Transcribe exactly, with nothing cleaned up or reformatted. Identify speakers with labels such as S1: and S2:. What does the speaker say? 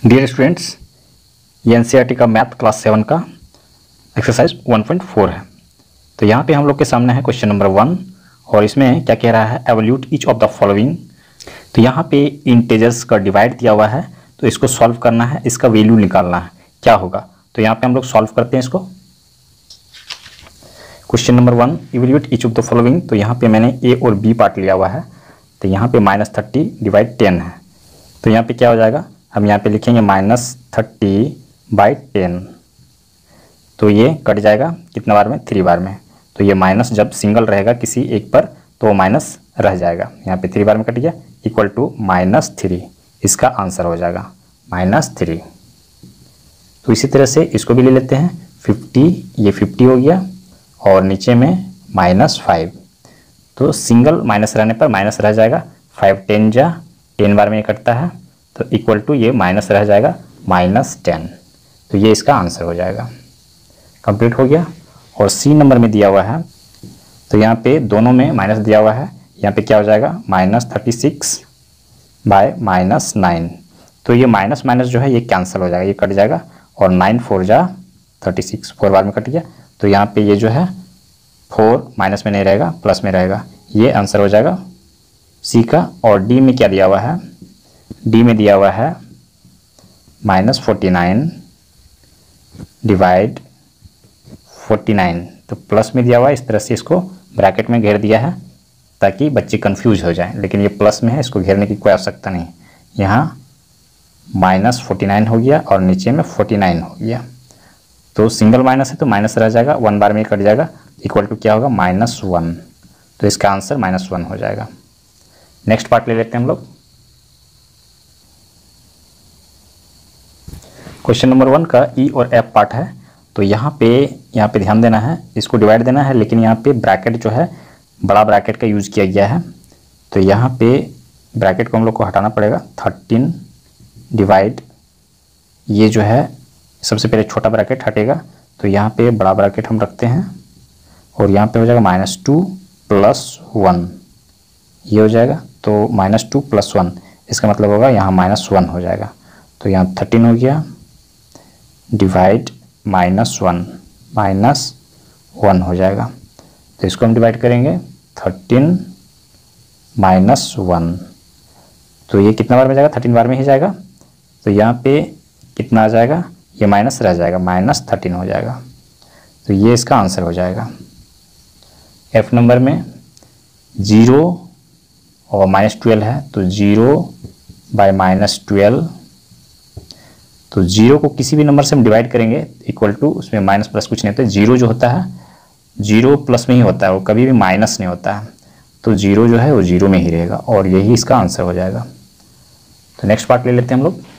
S1: Dear students, ये NCERT का math class seven का एक्सरसाइज वन पॉइंट फोर है। तो यहाँ पे हम लोग के सामने है क्वेश्चन नंबर वन और इसमें क्या कह रहा है, evaluate each of the following. तो यहाँ पे इंटेजर्स का डिवाइड दिया हुआ है, तो इसको सॉल्व करना है, इसका वैल्यू निकालना है क्या होगा। तो यहाँ पे हम लोग सॉल्व करते हैं इसको। Question number one, evaluate each of the following. तो यहाँ पे मैंने ए और बी पार्ट लिया हुआ है। तो यहाँ पे माइनस थर्टी डिवाइड टेन है। तो यहाँ पे क्या हो जाएगा, हम यहाँ पे लिखेंगे माइनस थर्टी बाई टेन। तो ये कट जाएगा कितना बार में, थ्री बार में। तो ये माइनस जब सिंगल रहेगा किसी एक पर तो वो माइनस रह जाएगा, यहाँ पे थ्री बार में कट गया, इक्वल टू माइनस थ्री। इसका आंसर हो जाएगा माइनस थ्री। तो इसी तरह से इसको भी ले लेते हैं, फिफ्टी, ये फिफ्टी हो गया और नीचे में माइनस फाइव। तो सिंगल माइनस रहने पर माइनस रह जाएगा, फाइव टेन जा, टेन बार में ये कटता है, तो इक्वल टू ये माइनस रह जाएगा माइनस टेन। तो ये इसका आंसर हो जाएगा। कंप्लीट हो गया। और सी नंबर में दिया हुआ है, तो यहाँ पे दोनों में माइनस दिया हुआ है, यहाँ पे क्या हो जाएगा minus thirty six by minus nine. तो ये माइनस माइनस जो है ये कैंसिल हो जाएगा, ये कट जाएगा और नाइन फोर जा थर्टी सिक्स, फोर बार में कट गया। तो यहाँ पे ये जो है फोर माइनस में नहीं रहेगा, प्लस में रहेगा। ये आंसर हो जाएगा सी का। और डी में क्या दिया हुआ है, डी में दिया हुआ है minus forty nine divide forty nine. तो प्लस में दिया हुआ है, इस तरह से इसको ब्रैकेट में घेर दिया है ताकि बच्चे कंफ्यूज हो जाएं, लेकिन ये प्लस में है, इसको घेरने की कोई आवश्यकता नहीं। यहाँ माइनस फोर्टी नाइन हो गया और नीचे में फोर्टी नाइन हो गया। तो सिंगल माइनस है तो माइनस रह जाएगा, वन बार में कट जाएगा, इक्वल टू क्या होगा माइनस वन। तो इसका आंसर माइनस वन हो जाएगा। नेक्स्ट पार्ट ले लेते हैं हम लोग। क्वेश्चन नंबर वन का ई और एफ पार्ट है। तो यहाँ पे यहाँ पे ध्यान देना है, इसको डिवाइड देना है, लेकिन यहाँ पे ब्रैकेट जो है बड़ा ब्रैकेट का यूज़ किया गया है। तो यहाँ पे ब्रैकेट को हम लोग को हटाना पड़ेगा। थर्टीन डिवाइड, ये जो है सबसे पहले छोटा ब्रैकेट हटेगा, तो यहाँ पे बड़ा ब्रैकेट हम रखते हैं और यहाँ पे हो जाएगा माइनस टू प्लस वन, ये हो जाएगा। तो माइनस टू प्लस वन, इसका मतलब होगा यहाँ माइनस वन हो जाएगा। तो यहाँ थर्टीन हो गया divide minus one, minus one हो जाएगा। तो इसको हम डिवाइड करेंगे, थर्टीन माइनस वन। तो ये कितना बार में जाएगा, थर्टीन बार में ही जाएगा। तो यहाँ पे कितना आ जाएगा, ये माइनस रह जाएगा, माइनस थर्टीन हो जाएगा। तो ये इसका आंसर हो जाएगा। एफ नंबर में जीरो और माइनस ट्वेल्व है, तो जीरो बाय माइनस ट्वेल्व। तो जीरो को किसी भी नंबर से हम डिवाइड करेंगे, इक्वल टू, उसमें माइनस प्लस कुछ नहीं होता है। जीरो जो होता है जीरो प्लस में ही होता है, वो कभी भी माइनस नहीं होता है। तो जीरो जो है वो जीरो में ही रहेगा और यही इसका आंसर हो जाएगा। तो नेक्स्ट पार्ट ले लेते हैं हम लोग।